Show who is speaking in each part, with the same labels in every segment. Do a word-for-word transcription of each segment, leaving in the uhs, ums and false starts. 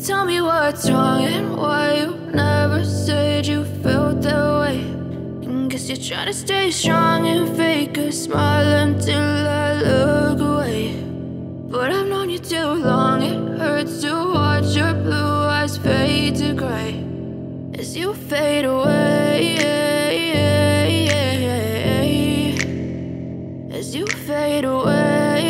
Speaker 1: Tell me what's wrong and why you never said you felt that way. And guess you're trying to stay strong and fake a smile until I look away. But I've known you too long, it hurts to watch your blue eyes fade to gray as you fade away, as you fade away.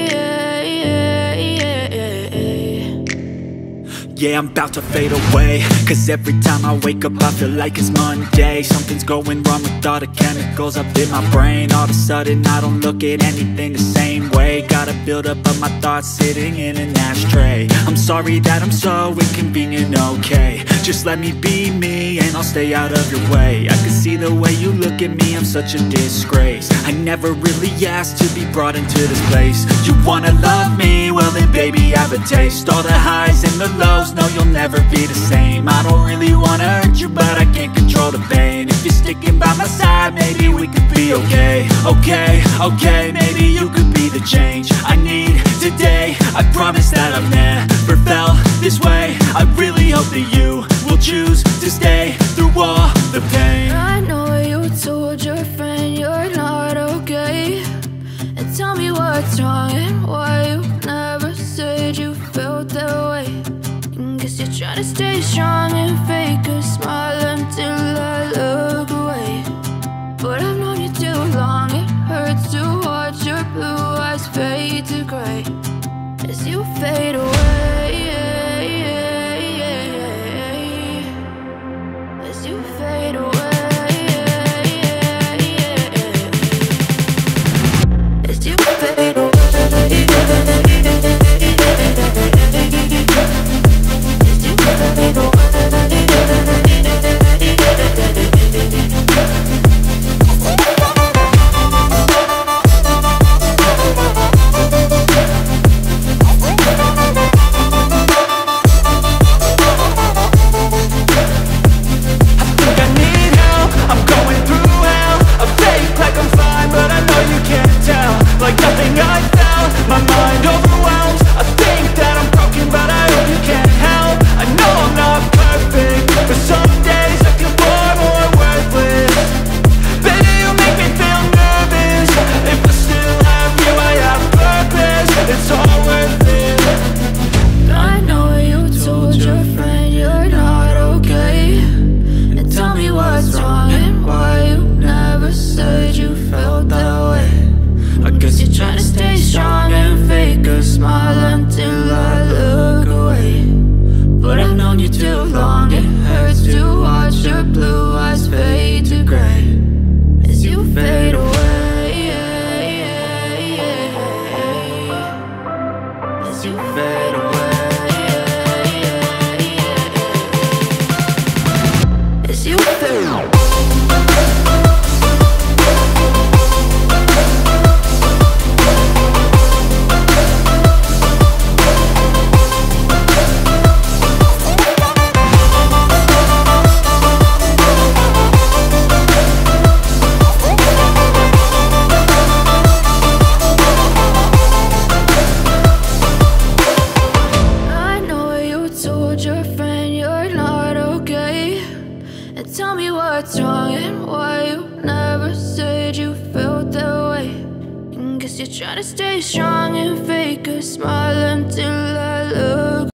Speaker 2: Yeah, I'm about to fade away, cause every time I wake up I feel like it's Monday. Something's going wrong with all the chemicals up in my brain. All of a sudden I don't look at anything the same way. Gotta build up of my thoughts sitting in an ashtray. I'm sorry that I'm so inconvenient, okay. Just let me be me and I'll stay out of your way. I can see the way you look at me, I'm such a disgrace. I never really asked to be brought into this place. You wanna love me? Well then baby I have a taste. All the highs and the lows, no you'll never be the same. I don't really wanna hurt you but I can't control the pain. If you're sticking by my side maybe we could be okay. Okay, okay, maybe you could be the change I need today. I promise that I've never felt this way. I really hope that you will choose to stay through all the pain.
Speaker 1: I know you told your friend you're not okay. And tell me what's wrong and why you never said you felt that way. And guess you're trying to stay strong and fake a smile until I look away. But I've known you too long, it hurts to watch your blue eyes fade to gray as you fade away, as you fade away, as you fade away. Tell me what's wrong and why you never said you felt that way. And guess you're trying to stay strong and fake a smile until I look